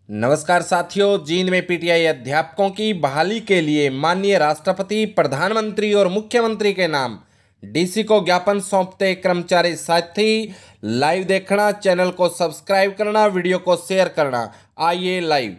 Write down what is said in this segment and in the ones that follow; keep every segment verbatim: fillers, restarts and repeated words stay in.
नमस्कार साथियों, जींद में पीटीआई अध्यापकों की बहाली के लिए माननीय राष्ट्रपति, प्रधानमंत्री और मुख्यमंत्री के नाम डीसी को ज्ञापन सौंपते कर्मचारी साथी, लाइव देखना, चैनल को सब्सक्राइब करना, वीडियो को शेयर करना। आइए लाइव।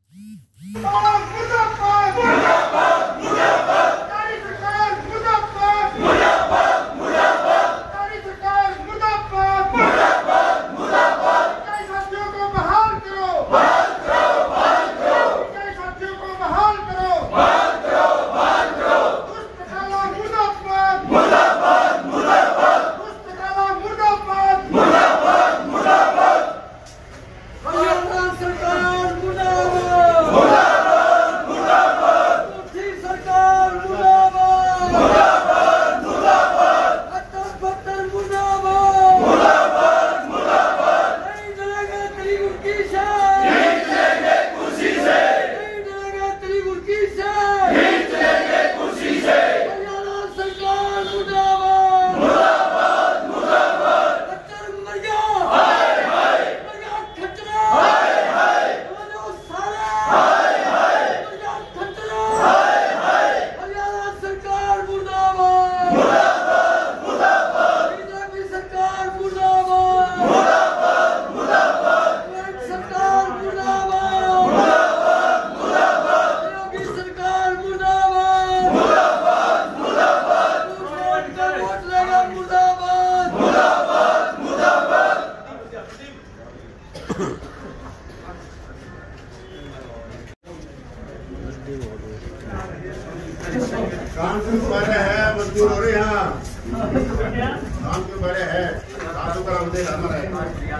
काम क्यों बड़े है मजदूर हो रहे हैं, काम क्यों बड़े है साधु का हम देख हमारा है।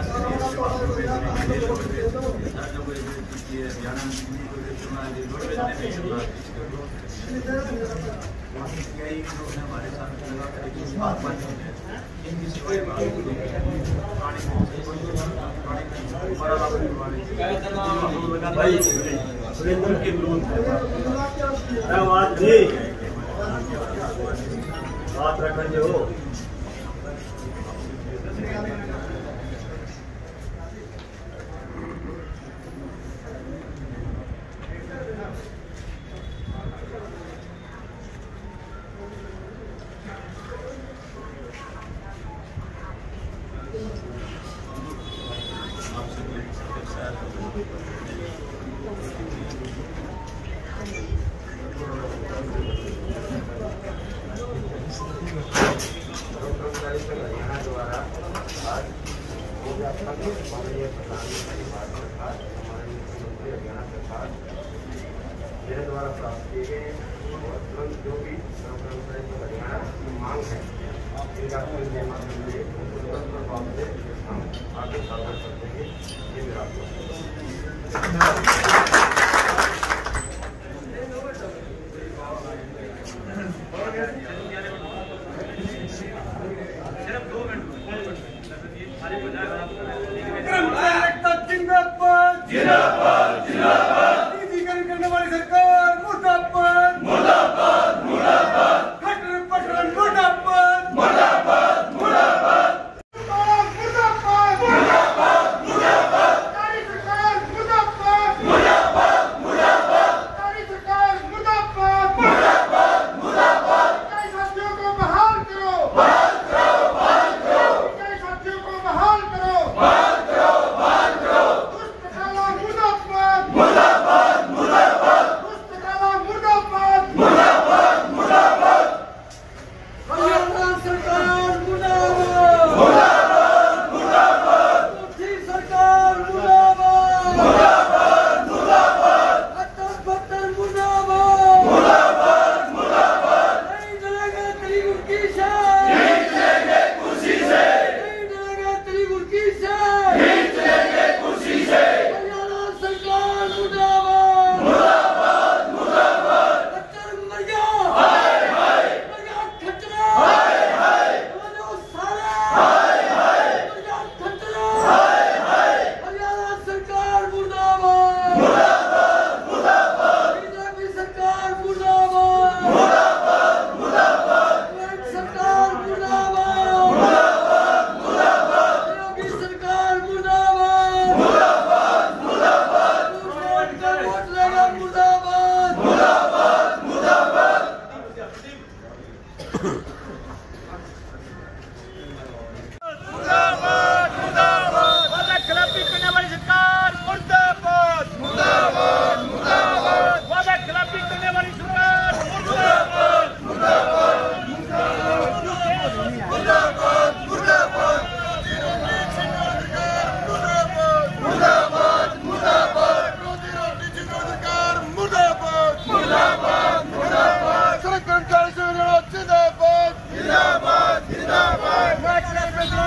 बात रखेंगे हो मेरे द्वारा प्राप्त किए गए जो भी मांग है इनका हम आगे साधन कर देंगे। ये मेरा जिंदाबाद जिंदाबाद जिंदाबाद करने वाली सरकार मुर्दाबाद मुर्दाबाद मुर्दाबाद खट्टर पटवन मुर्दाबाद मुर्दाबाद मुर्दाबाद मुर्दाबाद मुर्दाबाद मुर्दाबाद सरकार मुर्दाबाद मुर्दाबाद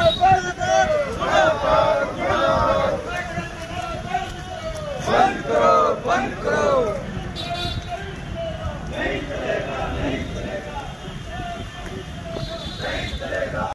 मुर्दाबाद सरकार मुर्दाबाद